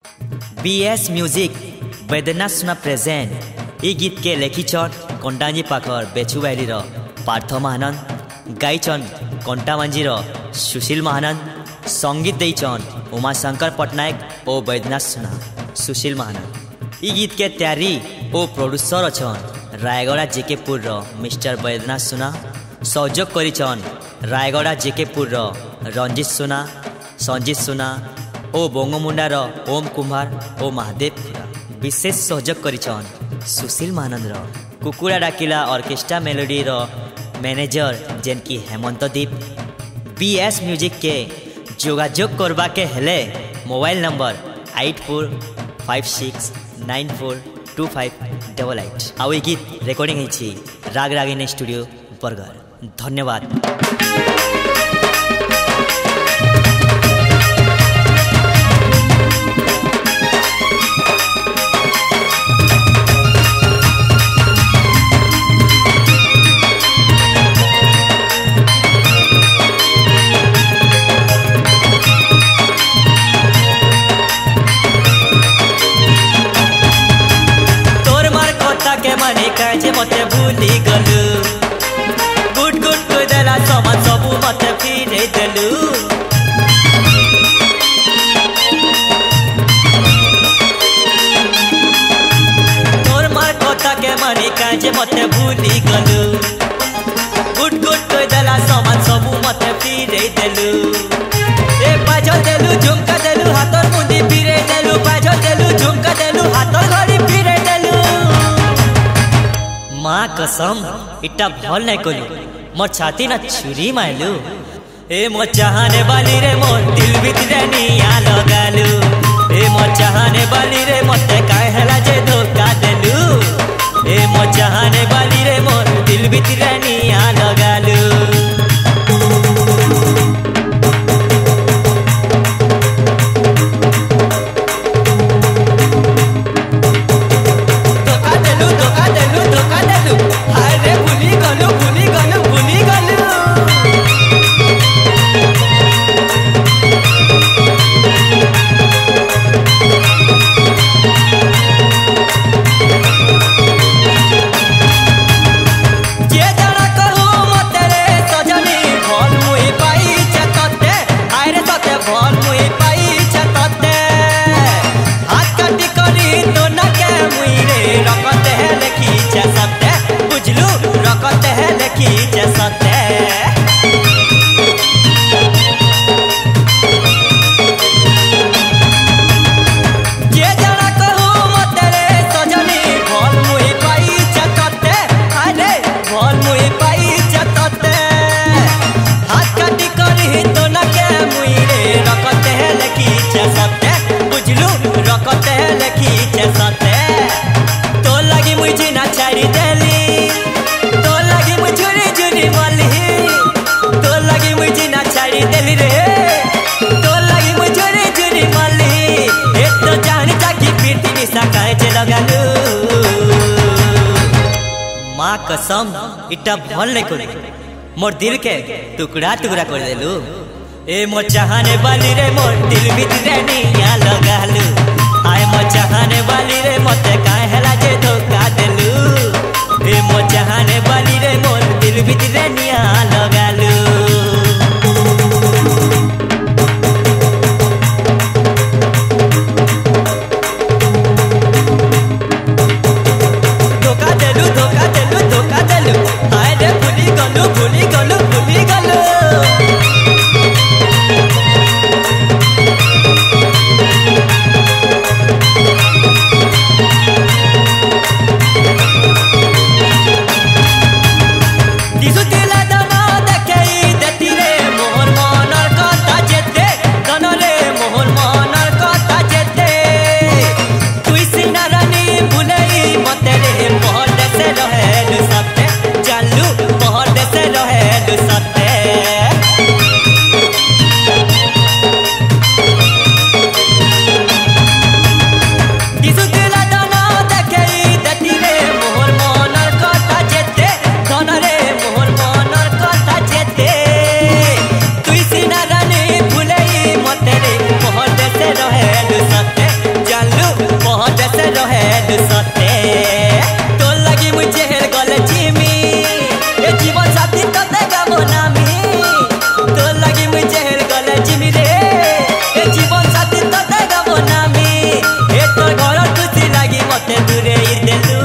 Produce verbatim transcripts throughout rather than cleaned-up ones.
B S music Baidyanath सुना present ई गीत के लेखिछन कंटांजी पाखर बेचु बाइली पार्थ महानंद गाइछन कंटामांजी सुशील महानंद संगीत देइछन उमाशंकर पट्टनायक और बैद्यनाथ सुना सुशील महानंद। ई गीत के तैयारी और प्रोड्यूसर अछन रायगड़ा जेकेपुर मिस्टर बैद्यनाथ सुना। सहयोग करिछन रायगड़ा जेकेपुर रंजित सुना संजीत सुना ओ बोंगमुंडार ओम कुमार ओ महादेव खुरा। विशेष सहयोग करिछन सुशील महानंद कुकुड़ा डाकिला ऑर्केस्ट्रा मेलोडी मैनेजर जेनकी Hemant Deep. B S music के जोगाजोग करबा के हेले mobile number eight four five six nine four two five double eight. आउ गीत रेकर्डिंग होइछि राग रागिनी स्टूडियो बरगढ़। धन्यवाद। जे मते भूली गलु गुड गुड कोई देला समान सबू मते फिरे देलु। तोर मार कथा के मानी काहे जे मते भूली गलु गुड गुड कोई देला समान सबू मते फिरे देलु। ए बाजो देलु झुमका देलु हाथर मुंदी फिरे देलु बाजो देलु झुमका देलु हाथर घड़ी फिरे देलु। माँ कसम इट्टा भल नहीं कोलू मोर छाती ना छुरी मारलू। ए मो चाहने वाली रे मोर दिल भीतर निया लगालू। ए मो चाहने वाली रे मते काहे हला जे धोखा देलू। ए मो चाहने वाली रे मोर दिल भीतर निया लगालू। माँ कसम इट्टा भल नहीं कोलू मोर दिल के टुकड़ा टुकड़ा कर देलू। ए मो चाहने वाली रे मोर दिल भीतर निया लगालू। आए मो चाहने वाली रे मते काहे हला जे धोखा देलू। ए मो चाहने वाली रे मोर दिल भीतर निया लगालू। भूली गलु भूली गलु। देश रहे दुसते तो लगी मुझे हेल गले जिमी ए जीवन साथी तो देगा मोनामी तो लगी मुझे हेल गले जिमी रे ए जीवन साथी तो देगा मोनामी ए तो घर खुशी लगी मते दूरे देलु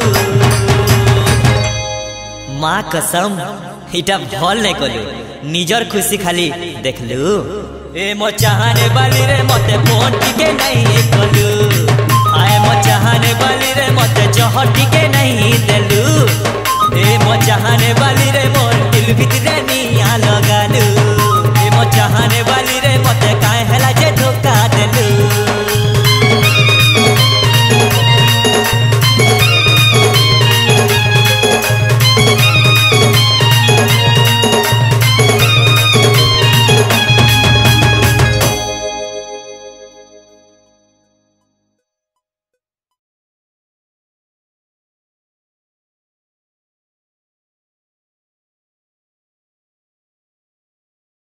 माँ कसम इटा भल नहीं कलु निजर खुशी खाली देखलु ए मो चाहने वाली रे मते फोन टिके नहीं कलु आए मो चाहने वाली रे मते जह टिके नहीं देलु ए मो चाहने वाली रे मोर दिल भितरे निया लगालु ए मो चाहने वाली रे मते काहे हला जे